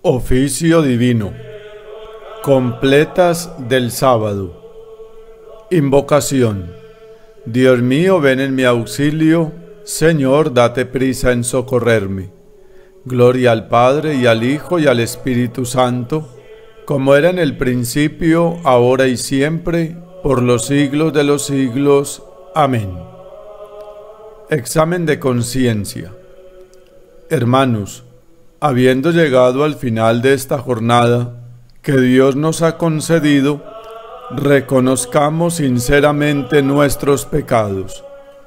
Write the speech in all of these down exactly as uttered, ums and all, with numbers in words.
Oficio divino. Completas del sábado. Invocación. Dios mío, ven en mi auxilio. Señor, date prisa en socorrerme. Gloria al Padre, y al Hijo, y al Espíritu Santo, como era en el principio, ahora y siempre, por los siglos de los siglos. Amén. Examen de conciencia. Hermanos, habiendo llegado al final de esta jornada que Dios nos ha concedido, reconozcamos sinceramente nuestros pecados.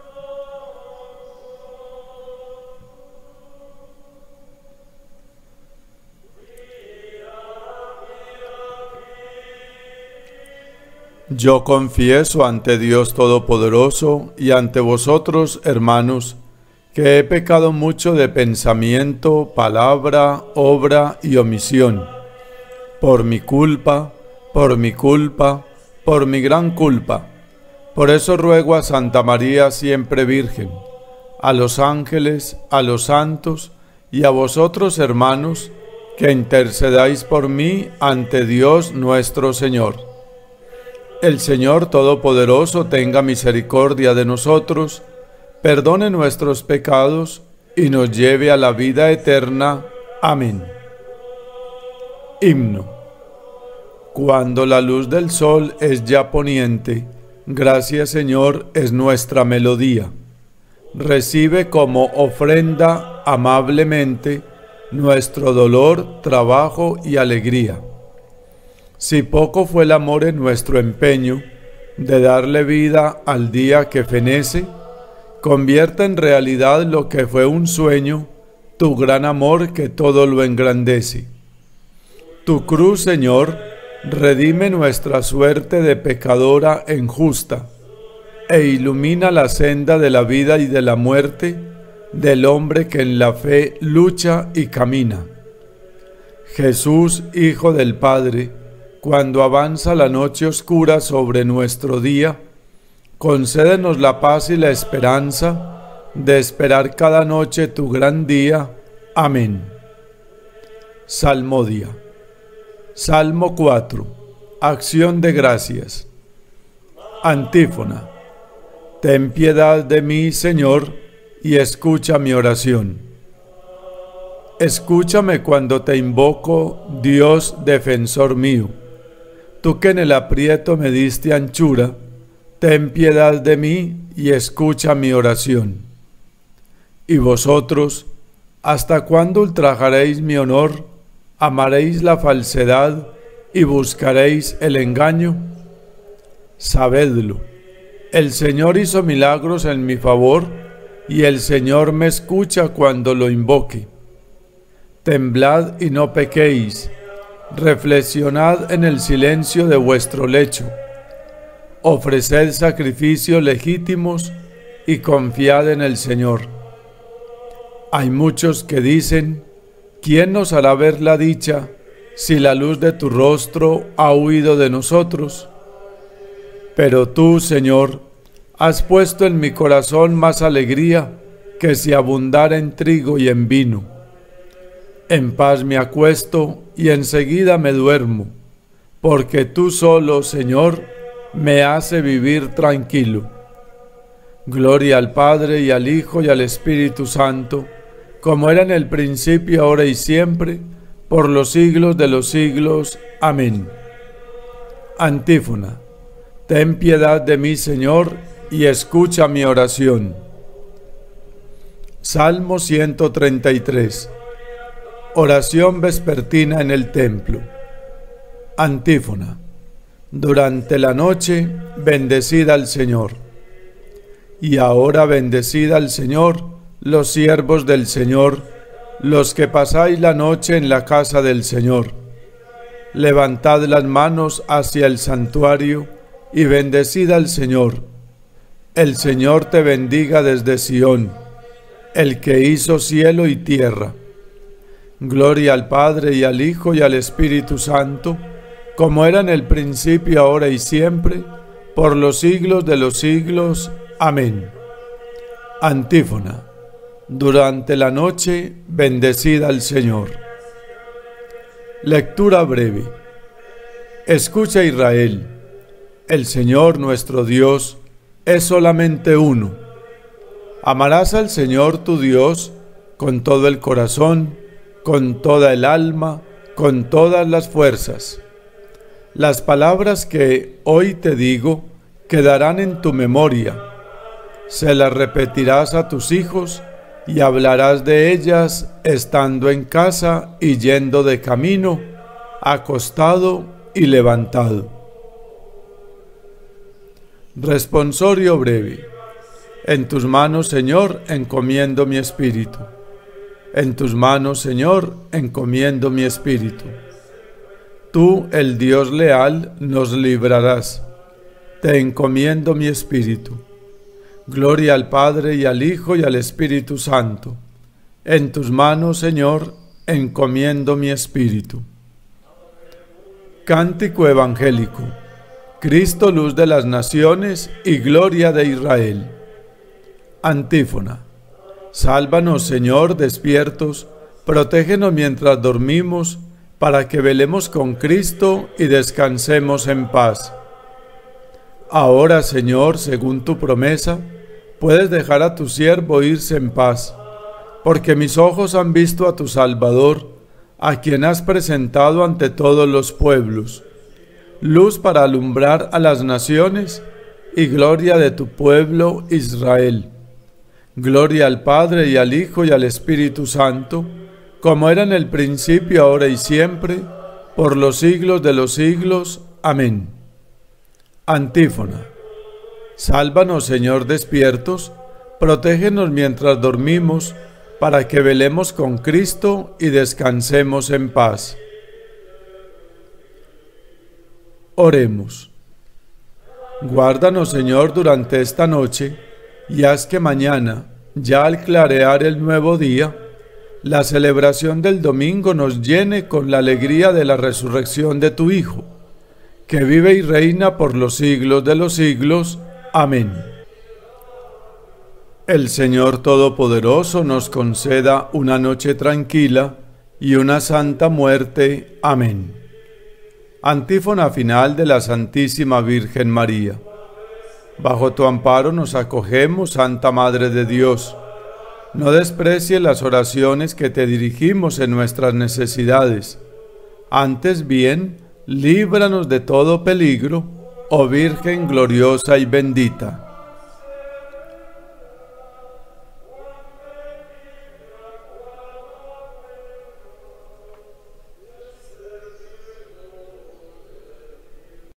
Yo confieso ante Dios Todopoderoso y ante vosotros, hermanos, que he pecado mucho de pensamiento, palabra, obra y omisión, por mi culpa, por mi culpa, por mi gran culpa. Por eso ruego a Santa María siempre Virgen, a los ángeles, a los santos y a vosotros, hermanos, que intercedáis por mí ante Dios nuestro Señor. El Señor Todopoderoso tenga misericordia de nosotros, perdone nuestros pecados y nos lleve a la vida eterna. Amén. Himno. Cuando la luz del sol es ya poniente, gracias Señor es nuestra melodía. Recibe como ofrenda amablemente nuestro dolor, trabajo y alegría. Si poco fue el amor en nuestro empeño de darle vida al día que fenece, convierta en realidad lo que fue un sueño, tu gran amor que todo lo engrandece. Tu cruz, Señor, redime nuestra suerte de pecadora en justa, e ilumina la senda de la vida y de la muerte del hombre que en la fe lucha y camina. Jesús, Hijo del Padre, cuando avanza la noche oscura sobre nuestro día, concédenos la paz y la esperanza de esperar cada noche tu gran día. Amén. Salmodia. Salmo cuatro. Acción de gracias. Antífona. Ten piedad de mí, Señor, y escucha mi oración. Escúchame cuando te invoco, Dios defensor mío. Tú que en el aprieto me diste anchura, ten piedad de mí y escucha mi oración. Y vosotros, ¿hasta cuándo ultrajaréis mi honor? ¿Amaréis la falsedad y buscaréis el engaño? Sabedlo, el Señor hizo milagros en mi favor, y el Señor me escucha cuando lo invoque. Temblad y no pequéis, reflexionad en el silencio de vuestro lecho, ofreced sacrificios legítimos y confiad en el Señor. Hay muchos que dicen, ¿quién nos hará ver la dicha si la luz de tu rostro ha huido de nosotros? Pero tú, Señor, has puesto en mi corazón más alegría que si abundara en trigo y en vino. En paz me acuesto y enseguida me duermo, porque tú solo, Señor, me hace vivir tranquilo. Gloria al Padre, y al Hijo, y al Espíritu Santo, como era en el principio, ahora y siempre, por los siglos de los siglos. Amén. Antífona. Ten piedad de mí, Señor, y escucha mi oración. Salmo ciento treinta y tres. Oración vespertina en el templo. Antífona. Durante la noche, bendecid al Señor. Y ahora bendecid al Señor, los siervos del Señor, los que pasáis la noche en la casa del Señor. Levantad las manos hacia el santuario y bendecid al Señor. El Señor te bendiga desde Sión, el que hizo cielo y tierra. Gloria al Padre, y al Hijo, y al Espíritu Santo, como era en el principio, ahora y siempre, por los siglos de los siglos. Amén. Antífona. Durante la noche, bendecid al Señor. Lectura breve. Escucha, Israel, el Señor nuestro Dios es solamente uno. Amarás al Señor tu Dios con todo el corazón, con toda el alma, con todas las fuerzas. Las palabras que hoy te digo quedarán en tu memoria. Se las repetirás a tus hijos y hablarás de ellas estando en casa y yendo de camino, acostado y levantado. Responsorio breve. En tus manos, Señor, encomiendo mi espíritu. En tus manos, Señor, encomiendo mi espíritu. Tú, el Dios leal, nos librarás. Te encomiendo mi espíritu. Gloria al Padre y al Hijo y al Espíritu Santo. En tus manos, Señor, encomiendo mi espíritu. Cántico evangélico. Cristo, luz de las naciones y gloria de Israel. Antífona. Sálvanos, Señor, despiertos, protégenos mientras dormimos, para que velemos con Cristo y descansemos en paz. Ahora, Señor, según tu promesa, puedes dejar a tu siervo irse en paz, porque mis ojos han visto a tu Salvador, a quien has presentado ante todos los pueblos, luz para alumbrar a las naciones y gloria de tu pueblo Israel. Gloria al Padre y al Hijo y al Espíritu Santo, como era en el principio, ahora y siempre, por los siglos de los siglos. Amén. Antífona. Sálvanos, Señor, despiertos, protégenos mientras dormimos, para que velemos con Cristo y descansemos en paz. Oremos. Guárdanos, Señor, durante esta noche, y haz que mañana, ya al clarear el nuevo día, la celebración del domingo nos llene con la alegría de la resurrección de tu Hijo, que vive y reina por los siglos de los siglos. Amén. El Señor Todopoderoso nos conceda una noche tranquila y una santa muerte. Amén. Antífona final de la Santísima Virgen María. Bajo tu amparo nos acogemos, Santa Madre de Dios. No desprecies las oraciones que te dirigimos en nuestras necesidades. Antes bien, líbranos de todo peligro, oh Virgen gloriosa y bendita.